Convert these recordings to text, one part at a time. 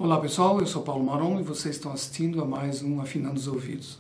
Olá pessoal, eu sou Paulo Maron e vocês estão assistindo a mais um Afinando os Ouvidos.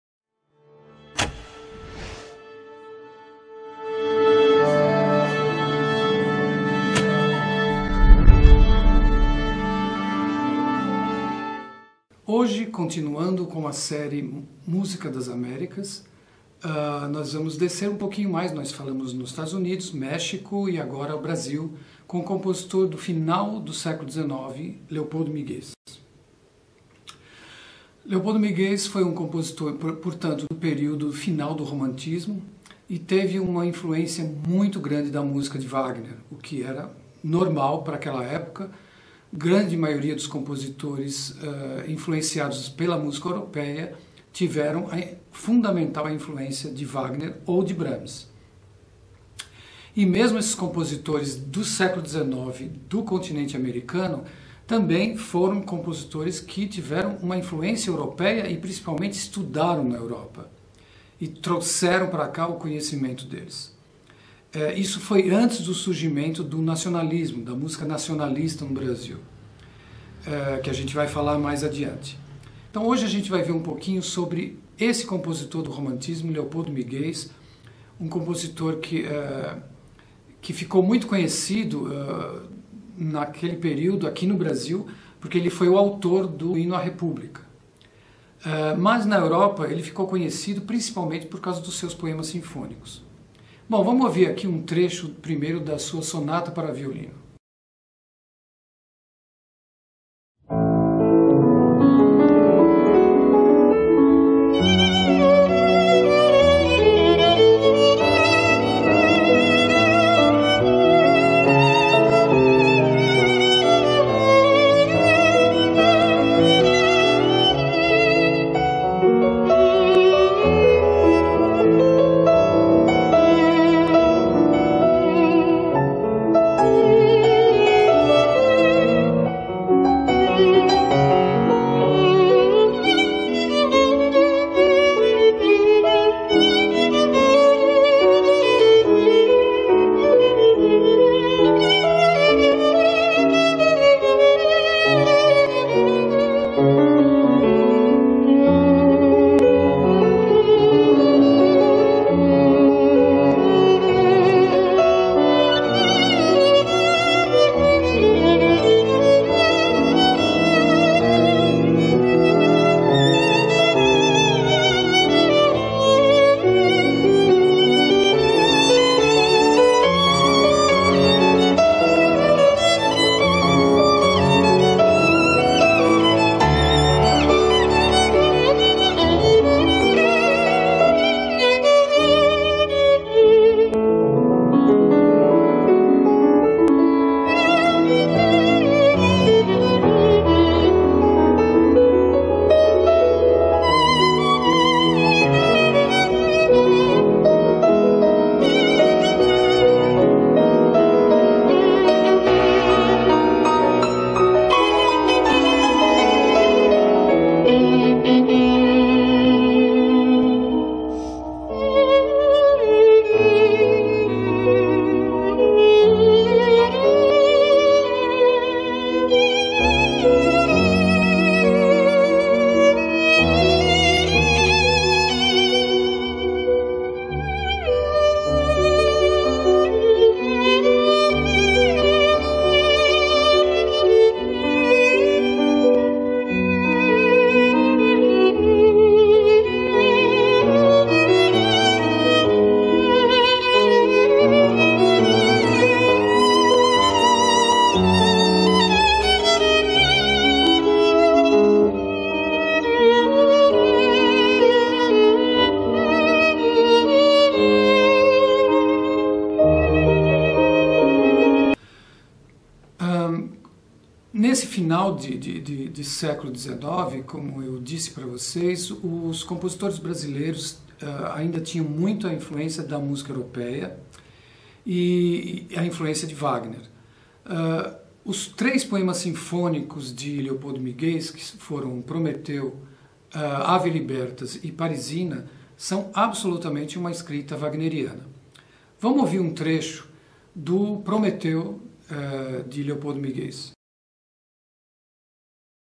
Hoje, continuando com a série Música das Américas, nós vamos descer um pouquinho mais. Nós falamos nos Estados Unidos, México e agora o Brasil, com o compositor do final do século XIX, Leopoldo Miguez. Leopoldo Miguez foi um compositor, portanto, do período final do romantismo e teve uma influência muito grande da música de Wagner, o que era normal para aquela época. Grande maioria dos compositores influenciados pela música europeia tiveram a fundamental influência de Wagner ou de Brahms. E mesmo esses compositores do século XIX do continente americano também foram compositores que tiveram uma influência europeia e principalmente estudaram na Europa e trouxeram para cá o conhecimento deles. Isso foi antes do surgimento do nacionalismo, da música nacionalista no Brasil, que a gente vai falar mais adiante. Então hoje a gente vai ver um pouquinho sobre esse compositor do romantismo, Leopoldo Miguez, um compositor que ficou muito conhecido naquele período aqui no Brasil, porque ele foi o autor do Hino à República. Mas na Europa ele ficou conhecido principalmente por causa dos seus poemas sinfônicos. Bom, vamos ouvir aqui um trecho primeiro da sua Sonata para Violino. Nesse final de século XIX, como eu disse para vocês, os compositores brasileiros ainda tinham muita influência da música europeia e a influência de Wagner. Os três poemas sinfônicos de Leopoldo Miguez, que foram Prometeu, Ave Libertas e Parisina, são absolutamente uma escrita wagneriana. Vamos ouvir um trecho do Prometeu de Leopoldo Miguez.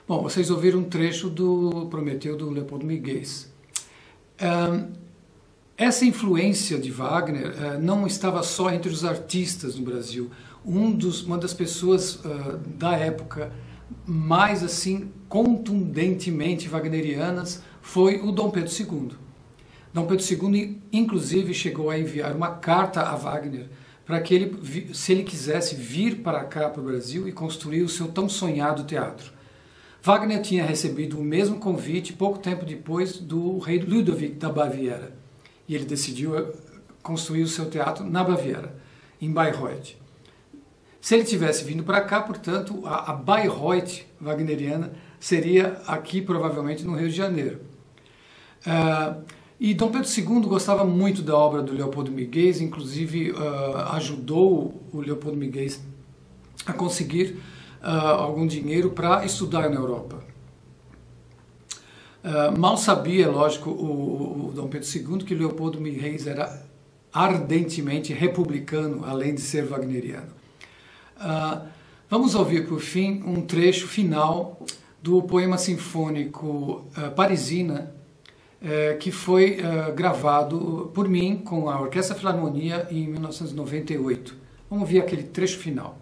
Bom, vocês ouviram um trecho do Prometeu do Leopoldo Miguel. Essa influência de Wagner não estava só entre os artistas no Brasil. Uma das pessoas da época mais assim contundentemente wagnerianas foi o Dom Pedro II. Dom Pedro II, inclusive, chegou a enviar uma carta a Wagner para que ele, se ele quisesse vir para cá, para o Brasil, e construir o seu tão sonhado teatro. Wagner tinha recebido o mesmo convite pouco tempo depois do rei Ludovic da Baviera. E ele decidiu construir o seu teatro na Baviera, em Bayreuth. Se ele tivesse vindo para cá, portanto, a Bayreuth wagneriana seria aqui, provavelmente, no Rio de Janeiro. E Dom Pedro II gostava muito da obra do Leopoldo Miguel, inclusive ajudou o Leopoldo Miguel a conseguir algum dinheiro para estudar na Europa. Mal sabia, lógico, o Dom Pedro II que Leopoldo Miguel era ardentemente republicano, além de ser wagneriano. Vamos ouvir, por fim, um trecho final do poema sinfônico Parisina, que foi gravado por mim com a Orquestra Filarmonia em 1998. Vamos ouvir aquele trecho final.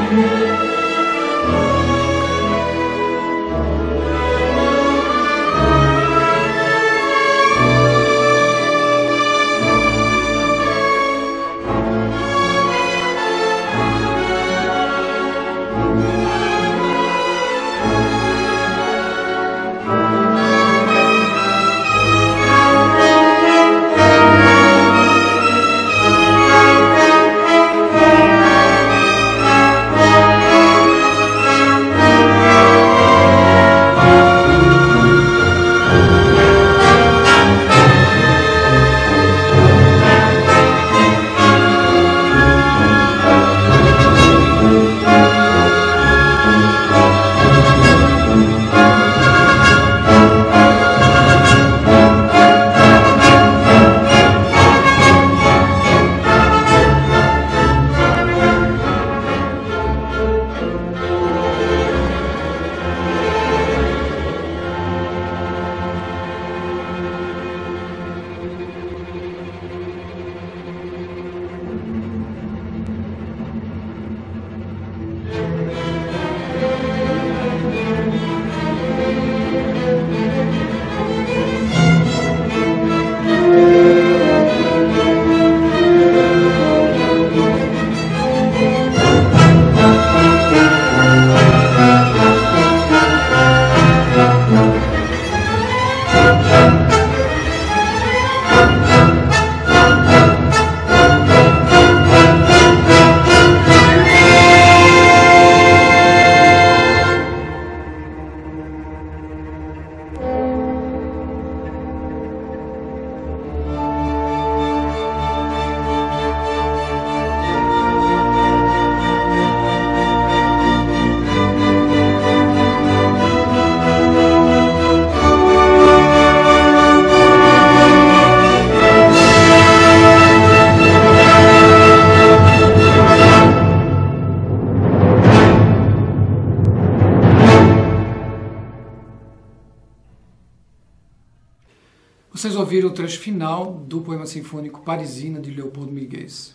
Vocês ouviram o trecho final do poema sinfônico Parisina, de Leopoldo Miguez.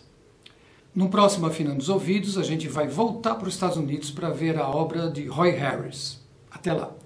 No próximo Afinando os Ouvidos, a gente vai voltar para os Estados Unidos para ver a obra de Roy Harris. Até lá!